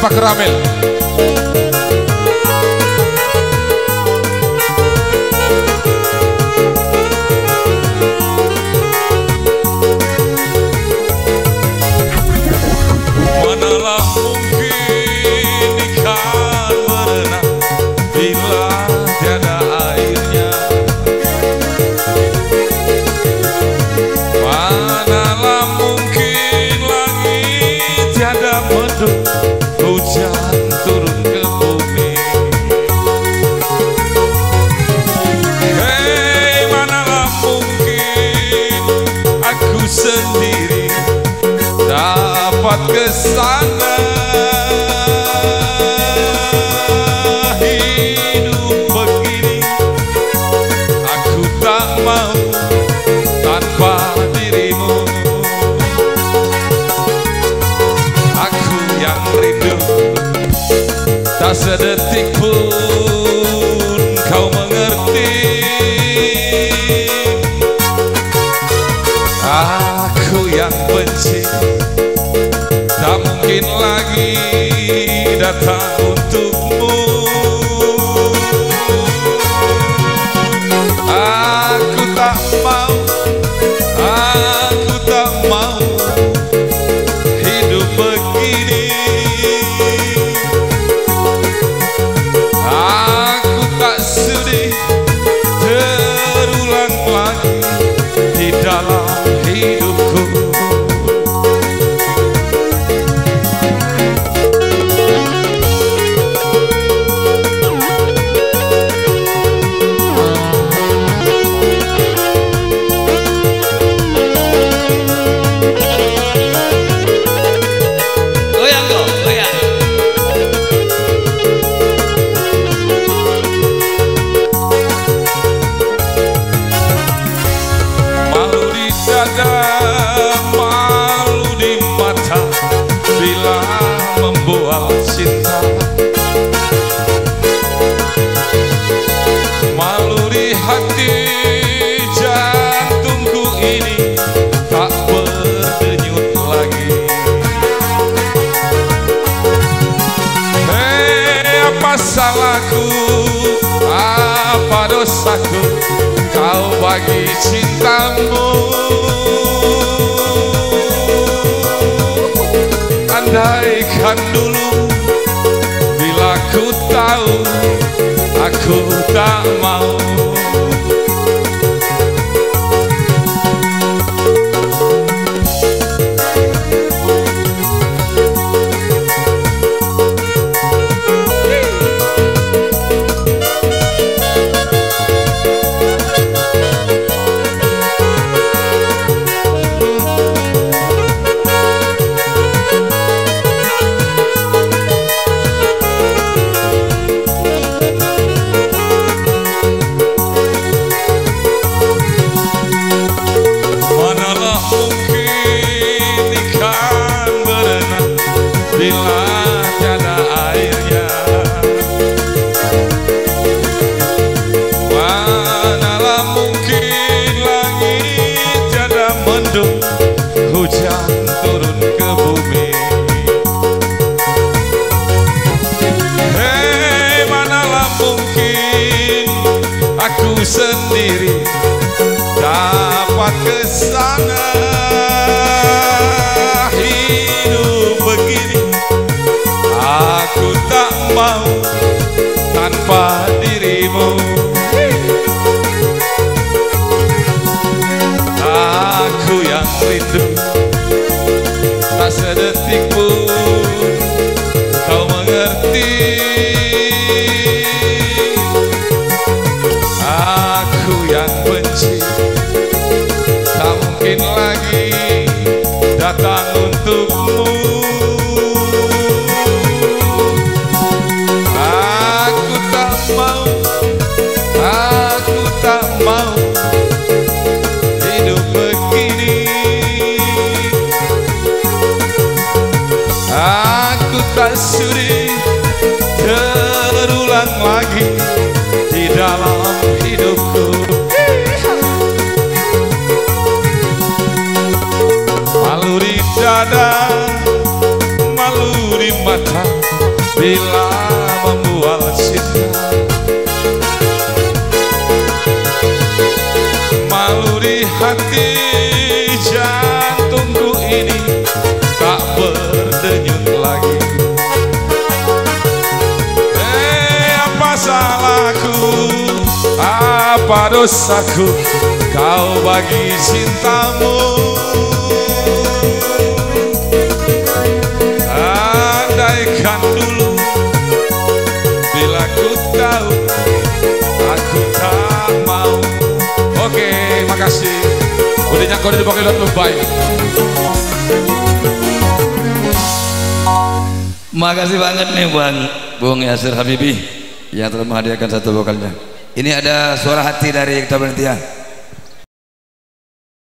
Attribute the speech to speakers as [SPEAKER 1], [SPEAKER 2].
[SPEAKER 1] Pak Ramil.
[SPEAKER 2] Manalah mungkin ikan berenang bila tiada airnya. Manalah mungkin langit tiada mendung, hujan turun ke bumi. Hei, manalah mungkin aku sendiri dapat kesana. Hidup begini aku tak mau tanpa dirimu. Aku yang rindu, tak sedetik pun kau mengerti. Aku yang benci, tak mungkin lagi datang untukmu. Aku tak mau hidup begini. Aku tak sudi terulang lagi di dalam hidupku. Malu di mata bila membual cinta. Malu di hati jantungku ini tak berdenyut lagi. Hei, apa salahku, apa dosaku kau bagi cintamu? Andaikan dulu bila ku tahu, aku tak mau. Bila tiada airnya, manalah mungkin langit tiada mendung, hujan turun ke bumi. Hei, manalah mungkin aku sendiri dapat kesana. Hidup begini aku tak mau tanpa dirimu. Aku yang rindu, tak sedetik pun kau mengerti. Aku yang bila membual cinta. Malu di hati jantungku ini tak berdenyut lagi. Apa salahku, apa dosaku kau bagi cintamu? Andaikan dulu bila ku tahu aku tak mau. Oke, makasih. Udah nyakor di pakai lu baik.
[SPEAKER 1] Makasih banget nih Bung Yasir Habibi yang telah menghadiahkan satu vokalnya. Ini ada suara hati dari Kita Berhenti.